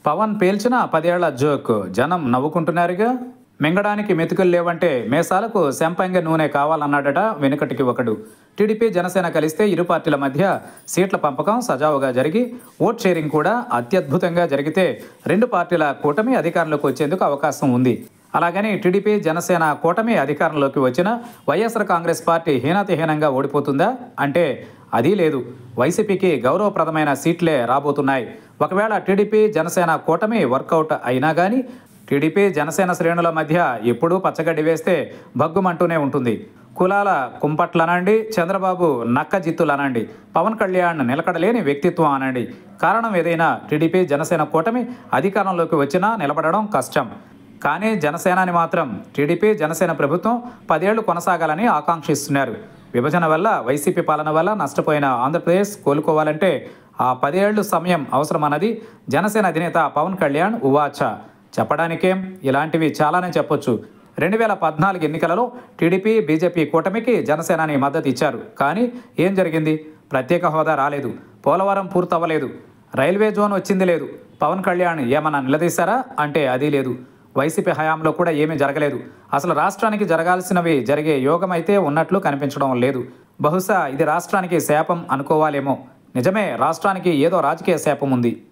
పవన్ పేల్చిన 10 ఏళ్ల జోక్ జనం నవ్వుకుంటున్నారుగా. మింగడానికి మెతుకులు లేవంటే మేసాలకు శంపంగ నూనె కావాలన్నాడట వెనుకటికి ఒకడు. టీడీపీ జనసేన కలిస్తే ఇరు పార్టీల మధ్య సీట్ల పంపకం సజావుగా జరిగి ఓట్ షేరింగ్ కూడా అత్యద్భుతంగా జరిగితే రెండు పార్టీల కూటమి అధికారంలోకి వచ్చేందుకు అవకాశం ఉంది. అలాగని టీడీపీ జనసేన కూటమి అధికారంలోకి వచ్చిన వైఎస్ఆర్ కాంగ్రెస్ పార్టీ హీనాతిహీనంగా ఓడిపోతుందా అంటే అది లేదు. వైసీపీకి గౌరవప్రదమైన సీట్లే రాబోతున్నాయి. ఒకవేళ టీడీపీ జనసేన కూటమి వర్కౌట్ అయినా కానీ టీడీపీ జనసేన శ్రేణుల మధ్య ఎప్పుడూ పచ్చగడ్డి వేస్తే భగ్గుమంటూనే ఉంటుంది. కులాల కుంపట్లనండి, చంద్రబాబు నక్కజిత్తులనండి, పవన్ కళ్యాణ్ నిలకడలేని వ్యక్తిత్వం అనండి, కారణం ఏదైనా టీడీపీ జనసేన కూటమి అధికారంలోకి వచ్చినా నిలబడడం కష్టం. కానీ జనసేనాని మాత్రం టీడీపీ జనసేన ప్రభుత్వం 10 ఏళ్లు కొనసాగాలని ఆకాంక్షిస్తున్నారు. విభజన వల్ల, వైసీపీ పాలన వల్ల నష్టపోయిన ఆంధ్రప్రదేశ్ కోలుకోవాలంటే ఆ 10 ఏళ్లు సమయం అవసరమన్నది జనసేన అధినేత పవన్ కళ్యాణ్ ఉవాచ. చెప్పడానికేం, ఇలాంటివి చాలానే చెప్పొచ్చు. 2014 ఎన్నికలలో టీడీపీ బీజేపీ కూటమికి జనసేనాని మద్దతు ఇచ్చారు. కానీ ఏం జరిగింది? ప్రత్యేక హోదా రాలేదు, పోలవరం పూర్తవ్వలేదు, రైల్వే జోన్ వచ్చింది లేదు. పవన్ కళ్యాణ్ ఏమన్నా నిలదీశారా అంటే అది లేదు. వైసీపీ హయాంలో కూడా ఏమీ జరగలేదు. అసలు రాష్ట్రానికి జరగాల్సినవి జరిగే యోగం అయితే ఉన్నట్లు కనిపించడం లేదు. బహుశా ఇది రాష్ట్రానికి శాపం అనుకోవాలేమో. నిజమే, రాష్ట్రానికి ఏదో రాజకీయ శాపం ఉంది.